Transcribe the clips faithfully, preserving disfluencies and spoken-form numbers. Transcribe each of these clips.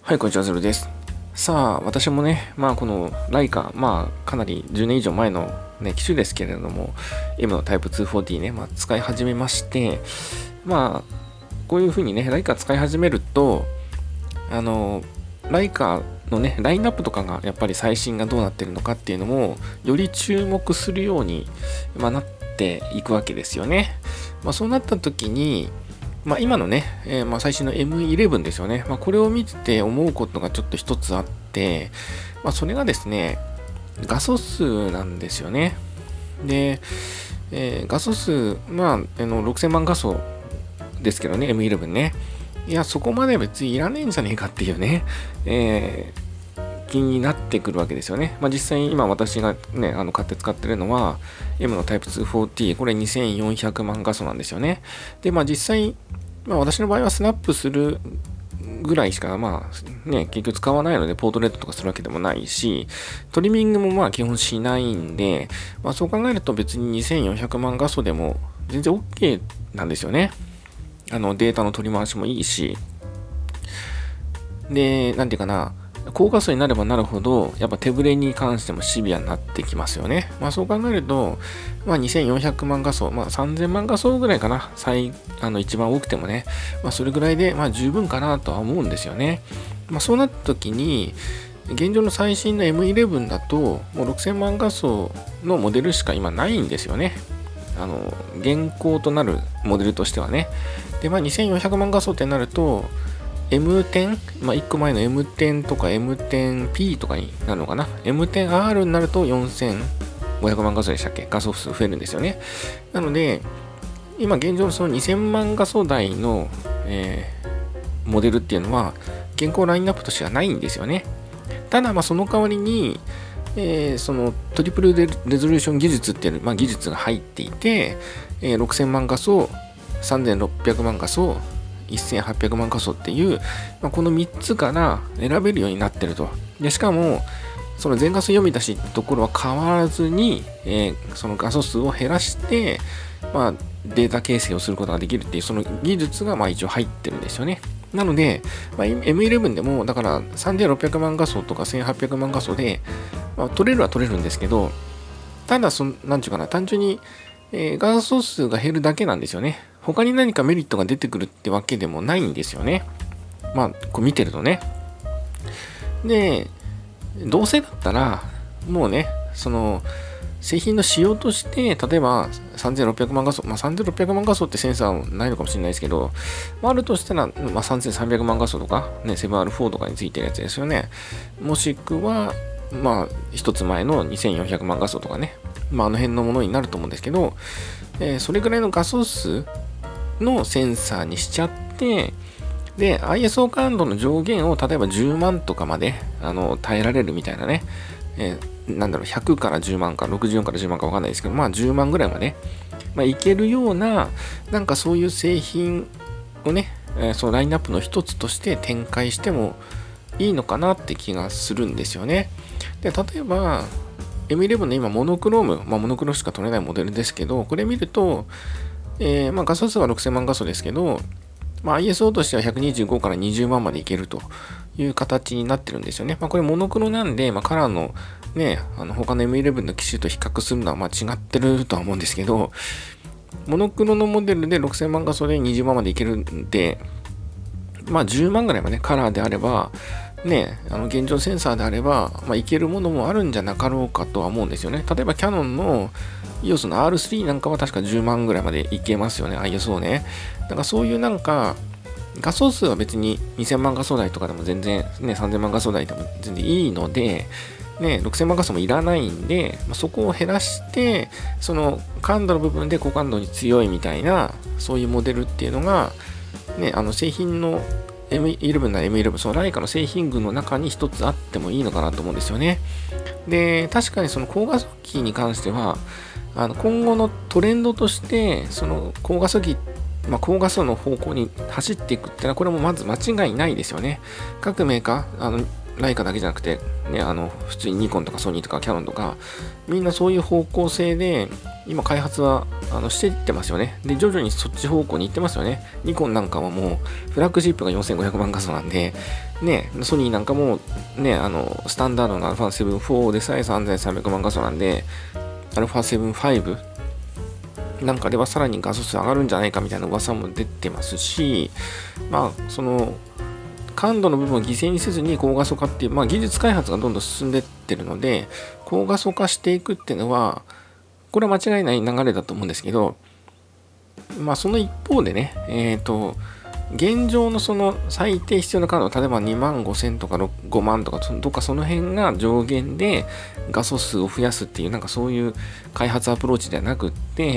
はい、こんにちは、ゼロです。さあ、私もね、まあ、このライカ、まあ、かなりじゅうねん以上前の、ね、機種ですけれども、M のタイプにひゃくよんじゅうね、まあ、使い始めまして、まあ、こういう風にね、ライカ使い始めると、あの、ライカのね、ラインナップとかがやっぱり最新がどうなってるのかっていうのも、より注目するように、まあ、なっていくわけですよね。まあ、そうなった時に、まあ、今のね、えー、まあ最新の エムイレブン ですよね。まあ、これを見て思うことがちょっと一つあって、まあ、それがですね、画素数なんですよね。で、えー、画素数、まあ、あのろくせんまん画素ですけどね、エムイレブン ね。いや、そこまで別にいらねえんじゃねえかっていうね、えー、気になってくるわけですよね。まあ、実際今私がね、あの買って使ってるのは M のタイプにひゃくよんじゅう、これにせんよんひゃくまん画素なんですよね。で、まあ実際、まあ私の場合はスナップするぐらいしかまあね、結局使わないのでポートレートとかするわけでもないし、トリミングもまあ基本しないんで、まあそう考えると別ににせんよんひゃくまん画素でも全然 OK なんですよね。あのデータの取り回しもいいし、で、なんていうかな、高画素になればなるほど、やっぱ手ブレに関してもシビアになってきますよね。まあそう考えると、まあにせんよんひゃくまん画素、まあさんぜんまん画素ぐらいかな。最、あの一番多くてもね。まあそれぐらいで、まあ十分かなとは思うんですよね。まあそうなった時に、現状の最新の エムイレブン だと、もうろくせんまん画素のモデルしか今ないんですよね。あの、現行となるモデルとしてはね。で、まあにせんよんひゃくまん画素ってなると、エムテン、まあ、いっこまえの エムテン とか エムテンピー とかになるのかな。エムテンアール になるとよんせんごひゃくまん画素でしたっけ？画素数増えるんですよね。なので、今現状のそのにせんまん画素台の、えー、モデルっていうのは、現行ラインナップとしてはないんですよね。ただ、まあその代わりに、えー、そのトリプルレゾリューション技術っていう、まあ、技術が入っていて、えー、ろくせんまん画素、さんぜんろっぴゃくまん画素、せんはっぴゃくまん画素っていう、まあ、このみっつから選べるようになってると。でしかも、その全画素読み出しってところは変わらずに、えー、その画素数を減らして、まあ、データ形成をすることができるっていう、その技術がまあ一応入ってるんですよね。なので、まあ、エムイレブン でも、だからさんぜんろっぴゃくまん画素とかせんはっぴゃくまん画素で、まあ、取れるは取れるんですけど、ただそ、なんちゅうかな、単純に、えー、画素数が減るだけなんですよね。他に何かメリットが出てくるってわけでもないんですよね。まあ、こう見てるとね。で、どうせだったら、もうね、その、製品の仕様として、例えばさんぜんろっぴゃくまん画素、まあ、さんぜんろっぴゃくまん画素ってセンサーないのかもしれないですけど、まあ、あるとしたら、まあ、さんぜんさんびゃくまん画素とか、ね、セブンアールフォー とかについてるやつですよね。もしくは、まあ、一つ前のにせんよんひゃくまん画素とかね、まあ、あの辺のものになると思うんですけど、えー、それぐらいの画素数のセンサーにしちゃって、で、アイエスオー 感度の上限を例えばじゅうまんとかまであの耐えられるみたいなね、えー、なんだろう、ひゃくからじゅうまんか、ろくじゅうよんからじゅうまんかわかんないですけど、まあじゅうまんぐらいまで、まあ、いけるような、なんかそういう製品をね、えー、そのラインナップの一つとして展開してもいいのかなって気がするんですよね。で、例えば、エムイレブン の今、モノクローム、まあ、モノクロしか取れないモデルですけど、これ見ると、えー、まあ画素数はろくせんまん画素ですけど、まあ、アイエスオー としてはひゃくにじゅうごからにじゅうまんまでいけるという形になってるんですよね。まあ、これモノクロなんで、まあ、カラーのね、あの他の エムイレブン の機種と比較するのはまあ違ってるとは思うんですけど、モノクロのモデルでろくせんまん画素でにじゅうまんまでいけるんで、まあじゅうまんぐらいはね、カラーであれば、ね、あの現状センサーであれば、まあ、いけるものもあるんじゃなかろうかとは思うんですよね。例えばキヤノンの イーオーエス の アールスリー なんかは確かじゅうまんぐらいまでいけますよね、アイエスオー ね。だからそういうなんか、画素数は別ににせんまん画素台とかでも全然、ね、さんぜんまん画素台でも全然いいので、ね、ろくせんまん画素もいらないんで、まあ、そこを減らして、その感度の部分で高感度に強いみたいな、そういうモデルっていうのが、ね、あの製品の エムイレブン なら エムイレブン、そのライカの製品群の中に一つあってもいいのかなと思うんですよね。で、確かにその高画素機に関しては、あの今後のトレンドとして、その高画素機、まあ、高画素の方向に走っていくってのは、これもまず間違いないですよね。各メーカー、あのライカだけじゃなくて、ね、あの普通にニコンとかソニーとかキヤノンとかみんなそういう方向性で今開発はあのしていってますよね。で徐々にそっち方向に行ってますよね。ニコンなんかはもうフラッグシップがよんせんごひゃくまん画素なんで、ね、ソニーなんかも、ね、あのスタンダードの アルファセブンフォー でさえさんぜんさんびゃくまん画素なんで アルファセブンファイブ なんかではさらに画素数上がるんじゃないかみたいな噂も出てますし、まあその感度の部分を犠牲にせずに高画素化っていう、まあ、技術開発がどんどん進んでってるので高画素化していくっていうのはこれは間違いない流れだと思うんですけど、まあその一方でね、えっと現状のその最低必要な感度、例えばにまんごせんとかごまんとかどっかその辺が上限で画素数を増やすっていうなんかそういう開発アプローチではなくって、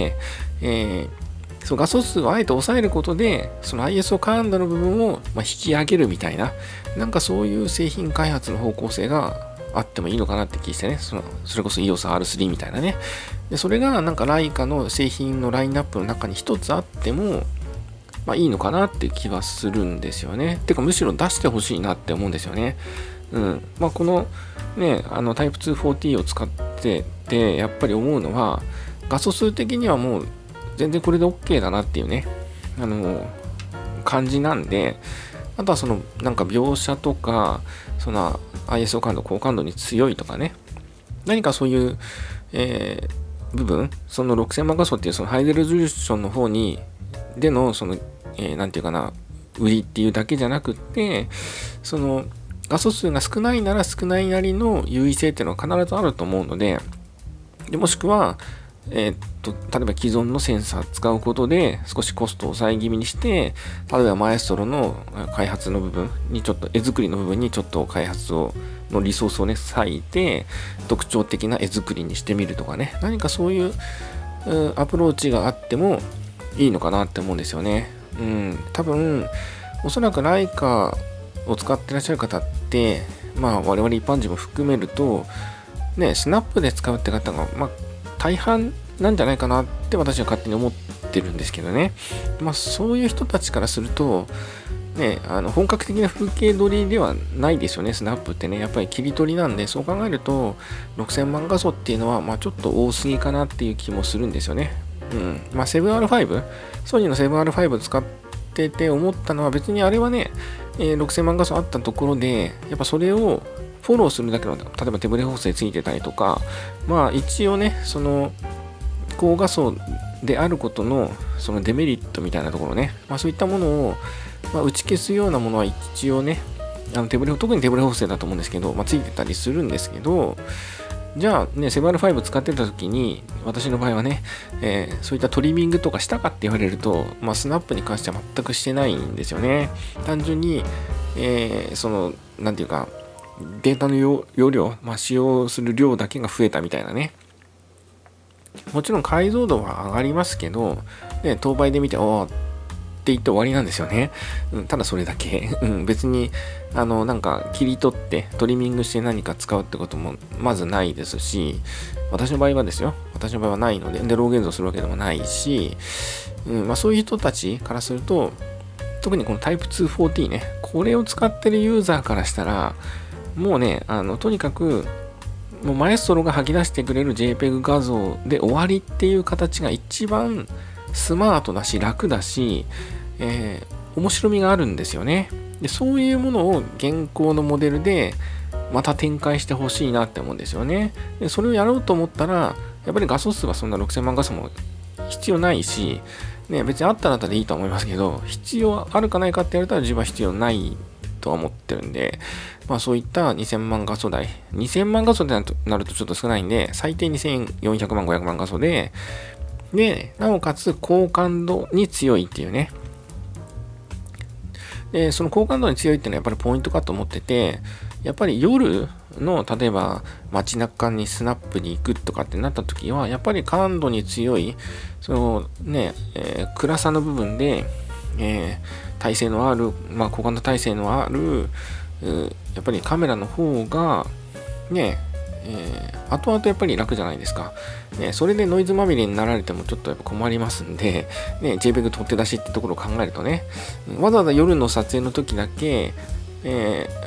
えーその画素数をあえて抑えることで、その アイエスオー 感度の部分をまあ引き上げるみたいな、なんかそういう製品開発の方向性があってもいいのかなって気してね、そのそれこそ イーオーエスアールスリー みたいなね。で、それがなんかライカの製品のラインナップの中に一つあっても、まあいいのかなっていう気はするんですよね。てかむしろ出してほしいなって思うんですよね。うん。まあこのね、あの タイプツーフォーティー を使ってて、やっぱり思うのは、画素数的にはもう全然これで OK だなっていうね、あの感じなんで、あとはそのなんか描写とか、その アイエスオー 感度、高感度に強いとかね、何かそういう、えー、部分、そのろくせんまん画素っていうそのハイレゾリューションの方に、でのその、えー、なんていうかな、売りっていうだけじゃなくって、その画素数が少ないなら少ないなりの優位性っていうのは必ずあると思うので、でもしくは、えー、っと例えば既存のセンサー使うことで少しコストを抑え気味にして、例えばマエストロの開発の部分にちょっと絵作りの部分にちょっと開発をのリソースをね割いて特徴的な絵作りにしてみるとかね、何かそういう、うん、アプローチがあってもいいのかなって思うんですよね。うん、多分おそらくライカを使ってらっしゃる方って、まあ我々一般人も含めるとね、スナップで使うって方がまあ大半なんじゃないかなって私は勝手に思ってるんですけどね。まあそういう人たちからするとね、あの本格的な風景撮りではないですよね、スナップってね。やっぱり切り取りなんで、そう考えるとろくせんまん画素っていうのはまあちょっと多すぎかなっていう気もするんですよね。うん。まあ セブンアールファイブ、ソニーの セブンアールファイブ 使ってて思ったのは別にあれはね、えー、ろくせんまん画素あったところで、やっぱそれをフォローするだけの、例えば手ブレ補正ついてたりとか、まあ一応ね、その高画素であることのそのデメリットみたいなところね、まあそういったものを、まあ、打ち消すようなものは一応ね、あの手ブレ、特に手ブレ補正だと思うんですけど、まあついてたりするんですけど、じゃあね、セブンアールファイブ 使ってた時に、私の場合はね、えー、そういったトリミングとかしたかって言われると、まあスナップに関しては全くしてないんですよね。単純に、えー、その、なんていうか、データの容量、まあ、使用する量だけが増えたみたいなね。もちろん解像度は上がりますけど、ね、当倍で見て、おーって言って終わりなんですよね。うん、ただそれだけ。うん、別に、あの、なんか切り取ってトリミングして何か使うってこともまずないですし、私の場合はですよ。私の場合はないので、で、ロー現像するわけでもないし、うんまあ、そういう人たちからすると、特にこのタイプツーフォーティー ね、これを使ってるユーザーからしたら、もうね、あの、とにかく、もうマエストロが吐き出してくれる JPEG 画像で終わりっていう形が一番スマートだし、楽だし、えー、面白みがあるんですよね。で、そういうものを現行のモデルでまた展開してほしいなって思うんですよね。で、それをやろうと思ったら、やっぱり画素数はそんなろくせんまん画素も必要ないし、ね、別にあったらあったでいいとは思いますけど、必要あるかないかって言われたら自分は必要ないとは思ってるんで、まあそういったにせんまん画素台、にせんまん画素でなるとちょっと少ないんで、最低にせんよんひゃくまん、ごひゃくまん画素で、で、なおかつ高感度に強いっていうね。で、その高感度に強いっていうのはやっぱりポイントかと思ってて、やっぱり夜の、例えば街中にスナップに行くとかってなった時は、やっぱり感度に強い、そのね、えー、暗さの部分で、えー、耐性のある、まあ、高感度耐性のある、やっぱりカメラの方が、ね、えー、後々やっぱり楽じゃないですか。ね、それでノイズまみれになられてもちょっとやっぱ困りますんで、ね、JPEG 取って出しってところを考えるとね、わざわざ夜の撮影の時だけ、えー、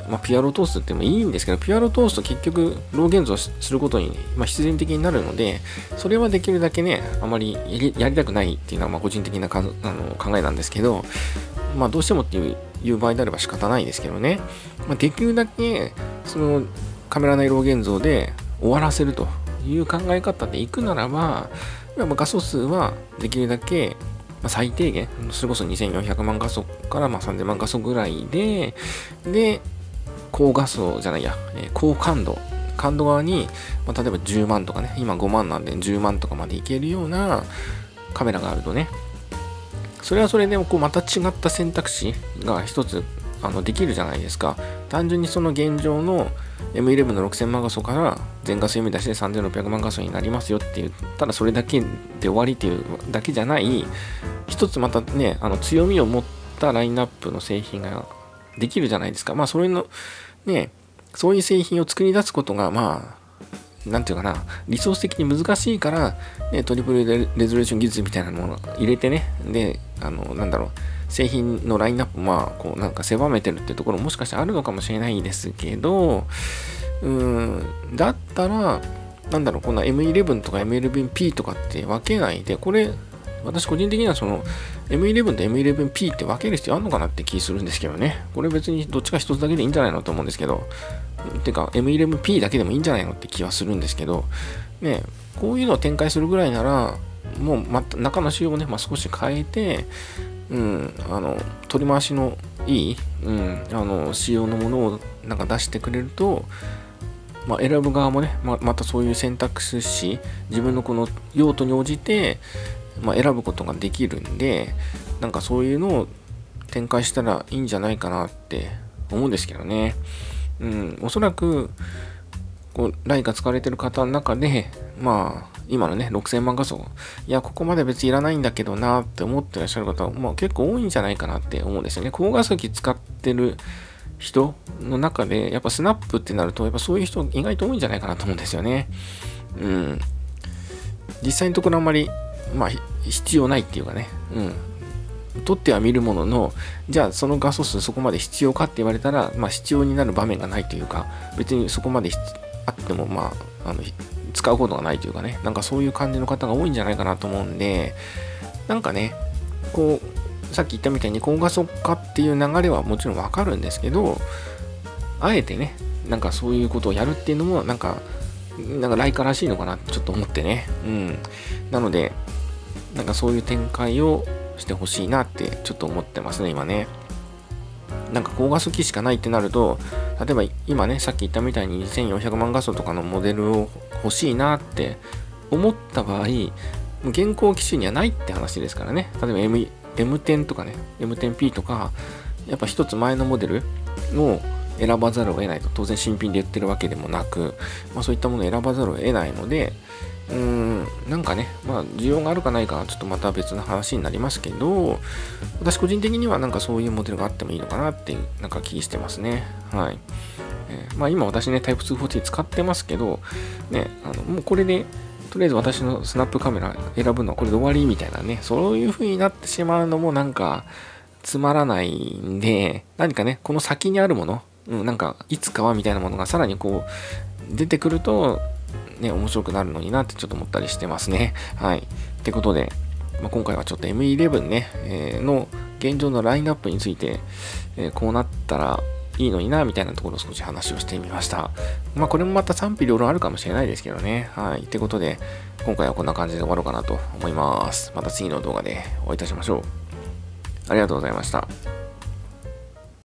まあ、ピュアロートーストってもいいんですけど、ピュアロートースト結局、ロー現像することに、まあ、必然的になるので、それはできるだけね、あまりやりたくないっていうのは、まあ、個人的なかあの考えなんですけど、まあ、どうしてもっていういう場合であれば仕方ないですけどね、まあ、できるだけ、その、カメラ内ロー現像で終わらせるという考え方でいくならば、画素数はできるだけ、まあ、最低限、それこそにせんよんひゃくまん画素からまあさんぜんまん画素ぐらいで、で、高画素じゃないや、えー、高感度、感度側に、まあ、例えばじゅうまんとかね、今ごまんなんでじゅうまんとかまでいけるようなカメラがあるとね、それはそれでこうまた違った選択肢が一つあのできるじゃないですか。単純にその現状の エムイレブン のろくせんまん画素から全画素読み出しでさんぜんろっぴゃくまん画素になりますよって言ったらそれだけで終わりっていうだけじゃない、一つまたね、あの強みを持ったラインナップの製品ができるじゃないですか。まあそれのね、そういう製品を作り出すことがまあなんていうかな、リソース的に難しいから、ね、トリプルレゾリューション技術みたいなものを入れてね、で、あの、なんだろう、製品のラインナップ、まあ、こう、なんか狭めてるっていうところもしかしてあるのかもしれないですけど、うーん、だったら、なんだろう、こんな エムイレブン とか エムイレブンピー とかって分けないで、これ、私個人的にはその エムイレブン と エムイレブンピー って分ける必要あるのかなって気するんですけどね。これ別にどっちか一つだけでいいんじゃないのと思うんですけど、てか エムイレブンピー だけでもいいんじゃないのって気はするんですけど、ね、こういうのを展開するぐらいなら、もうまた中の仕様をね、まあ、少し変えて、うん、あの、取り回しのいい、うん、あの、仕様のものをなんか出してくれると、まあ、選ぶ側もね、ま、またそういう選択肢、自分のこの用途に応じて、まあ、選ぶことができるんで、なんかそういうのを展開したらいいんじゃないかなって思うんですけどね。うん、おそらく、こう、ライカ使われてる方の中で、まあ、今のね、ろくせんまん画素、いや、ここまで別にいらないんだけどなって思ってらっしゃる方は、まあ、結構多いんじゃないかなって思うんですよね。高画素機使ってる人の中で、やっぱスナップってなると、やっぱそういう人意外と多いんじゃないかなと思うんですよね。うん。実際のところあんまり、まあ、必要ないっていうかね、うん。取っては見るものの、じゃあその画素数そこまで必要かって言われたら、まあ必要になる場面がないというか、別にそこまであっても、まあ、あの、使うことがないというかね、なんかそういう感じの方が多いんじゃないかなと思うんで、なんかね、こう、さっき言ったみたいに高画素化っていう流れはもちろんわかるんですけど、あえてね、なんかそういうことをやるっていうのも、なんか、なんかライカらしいのかなってちょっと思ってね。うん。なので、なんかそういう展開をしてほしいなってちょっと思ってますね、今ね。なんか高画素機しかないってなると、例えば今ね、さっき言ったみたいににせんよんひゃくまん画素とかのモデルを欲しいなって思った場合、現行機種にはないって話ですからね。例えば M、エムテン とかね、エムテンピー とか、やっぱ一つ前のモデルを選ばざるを得ないと。当然新品で売ってるわけでもなく、まあ、そういったものを選ばざるを得ないので、うーん、なんかね、まあ、需要があるかないかはちょっとまた別の話になりますけど、私個人的にはなんかそういうモデルがあってもいいのかなっていう、なんか気してますね。はい。えー、まあ今私ね、タイプツーフォーティー 使ってますけど、ね、あの、もうこれで、とりあえず私のスナップカメラ選ぶのはこれで終わりみたいなね、そういう風になってしまうのもなんかつまらないんで、何かね、この先にあるもの、うん、なんかいつかはみたいなものがさらにこう出てくると、ね、面白くなるのになってちょっと思ったりしてますね。はい。ってことで、まあ、今回はちょっと エムイレブン ね、えー、の現状のラインナップについて、えー、こうなったらいいのにな、みたいなところを少し話をしてみました。まあこれもまた賛否両論あるかもしれないですけどね。はい。ってことで、今回はこんな感じで終わろうかなと思います。また次の動画でお会いいたしましょう。ありがとうございました。